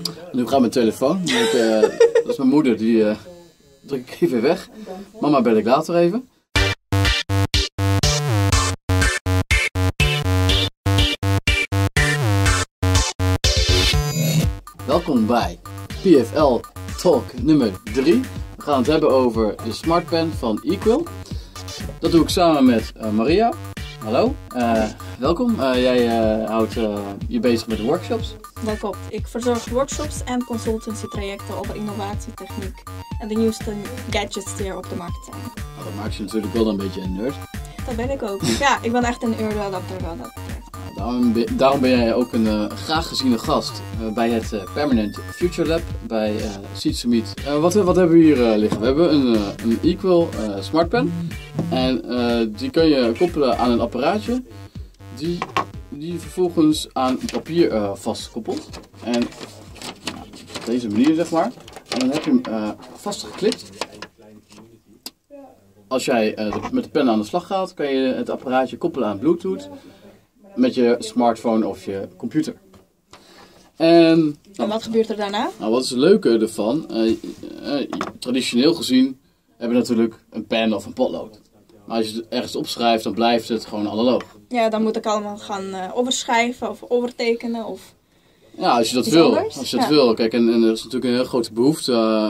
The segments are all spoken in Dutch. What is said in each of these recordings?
Nu gaat mijn telefoon. Dat is mijn moeder, die druk ik even weg. Mama bel ik later even. Welkom bij PFL Talk nummer 3. We gaan het hebben over de SmartPen van Equal. Dat doe ik samen met Maria. Hallo, welkom. Jij houdt je bezig met de workshops. Dat klopt. Ik verzorg workshops en consultancy trajecten over innovatie, techniek en de nieuwste gadgets die er op de markt zijn. Nou, dat maakt je natuurlijk wel een beetje een nerd. Dat ben ik ook. Ja, ik ben echt een early adapter wat dat betreft. Daarom ben jij ook een graag geziene gast bij het Permanent Future Lab bij Seed Summit. Wat hebben we hier liggen? We hebben een Equal SmartPen en die kun je koppelen aan een apparaatje die vervolgens aan papier vastkoppelt. En op deze manier zeg maar. En dan heb je hem vastgeklipt. Als jij met de pen aan de slag gaat, kan je het apparaatje koppelen aan Bluetooth met je smartphone of je computer. En wat gebeurt er daarna? Nou, wat is het leuke ervan? Traditioneel gezien hebben we natuurlijk een pen of een potlood. Maar als je het ergens opschrijft, dan blijft het gewoon analoog. Ja, dan moet ik allemaal gaan overschrijven of overtekenen of... Ja, als je dat wil. Als je dat wil. Kijk, en er is natuurlijk een heel grote behoefte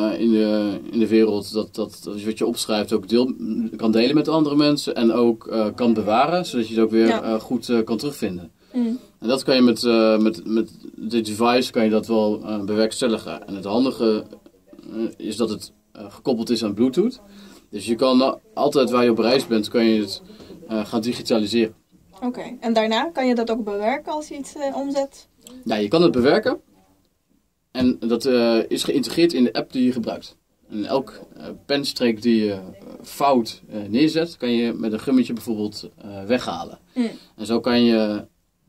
in de wereld dat wat je opschrijft ook kan delen met andere mensen en ook kan bewaren, zodat je het ook weer goed kan terugvinden. Mm. En dat kan je met dit device kan je dat wel bewerkstelligen. En het handige is dat het gekoppeld is aan Bluetooth. Dus je kan altijd waar je op reis bent, kan je het gaan digitaliseren. Oké, en daarna kan je dat ook bewerken als je iets omzet? Ja, je kan het bewerken en dat is geïntegreerd in de app die je gebruikt. En elk penstreek die je fout neerzet, kan je met een gummetje bijvoorbeeld weghalen. Mm. En zo kan je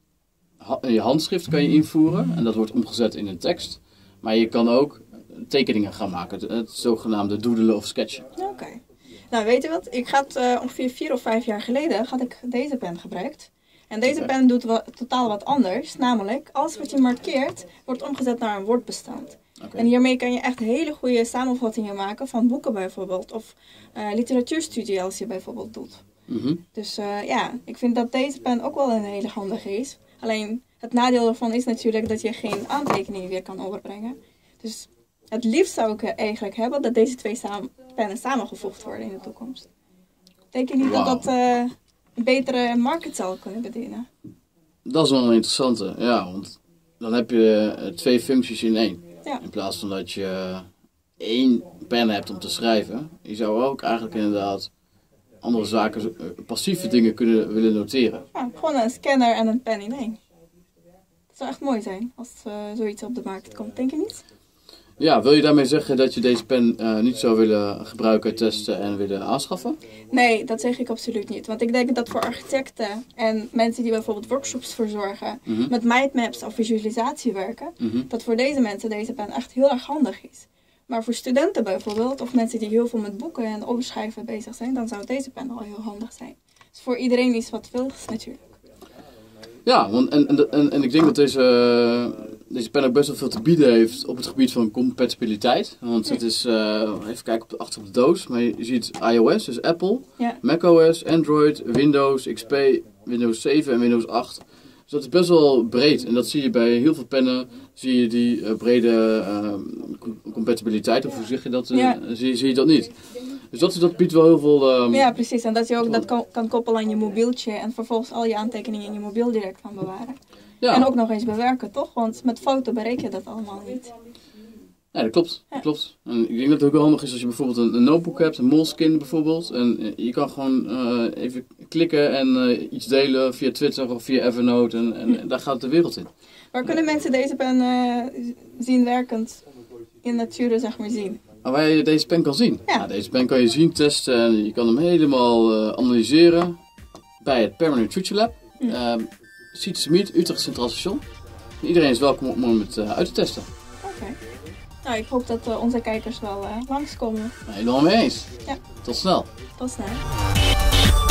je handschrift kan je invoeren en dat wordt omgezet in een tekst. Maar je kan ook tekeningen gaan maken, het zogenaamde doodelen of sketchen. Oké. Nou, weet je wat? Ik had ongeveer 4 of 5 jaar geleden had ik deze pen gebruikt. En deze pen doet totaal wat anders, namelijk alles wat je markeert wordt omgezet naar een woordbestand. Okay. En hiermee kan je echt hele goede samenvattingen maken van boeken bijvoorbeeld, of literatuurstudie als je bijvoorbeeld doet. Mm-hmm. Dus ik vind dat deze pen ook wel een hele handige is. Alleen het nadeel ervan is natuurlijk dat je geen aantekeningen weer kan overbrengen. Dus het liefst zou ik eigenlijk hebben dat deze twee pennen samengevoegd worden in de toekomst. Denk je niet dat dat een betere market zal kunnen bedienen? Dat is wel een interessante, ja, want dan heb je 2 functies in 1. Ja. In plaats van dat je 1 pen hebt om te schrijven. Je zou ook eigenlijk inderdaad andere zaken, passieve dingen willen noteren. Ja, gewoon een scanner en een pen in 1. Dat zou echt mooi zijn als zoiets op de markt komt, denk je niet? Ja, wil je daarmee zeggen dat je deze pen niet zou willen gebruiken, testen en willen aanschaffen? Nee, dat zeg ik absoluut niet. Want ik denk dat voor architecten en mensen die bijvoorbeeld workshops verzorgen, met mindmaps of visualisatie werken, dat voor deze mensen deze pen echt heel erg handig is. Maar voor studenten bijvoorbeeld, of mensen die heel veel met boeken en overschrijven bezig zijn, dan zou deze pen al heel handig zijn. Dus voor iedereen is wat wil natuurlijk. Ja, want en ik denk dat deze pen ook best wel veel te bieden heeft op het gebied van compatibiliteit. Want het is, even kijken achter op de doos, maar je ziet iOS, dus Apple, macOS, Android, Windows, XP, Windows 7 en Windows 8. Dus dat is best wel breed en dat zie je bij heel veel pennen, zie je die brede compatibiliteit, of hoe zeg je dat, zie je dat niet. Dus dat biedt wel heel veel... Ja, precies. En dat je ook dat kan koppelen aan je mobieltje en vervolgens al je aantekeningen in je mobiel direct kan bewaren. Ja. En ook nog eens bewerken, toch? Want met foto bereik je dat allemaal niet. Ja, dat klopt. Ja. Dat klopt. En ik denk dat het ook wel handig is als je bijvoorbeeld een notebook hebt, een Moleskine bijvoorbeeld. En je kan gewoon even klikken en iets delen via Twitter of via Evernote en daar gaat de wereld in. Waar kunnen mensen deze pen zien werkend in nature, zeg maar, zien? Waar je deze pen kan zien. Ja. Nou, deze pen kan je zien, testen en je kan hem helemaal analyseren bij het Permanent Future Lab. Seed Summit, Utrecht Centraal Station. Iedereen is welkom om het uit te testen. Oké. Nou, ik hoop dat onze kijkers wel langskomen. Helemaal mee eens. Ja. Tot snel. Tot snel.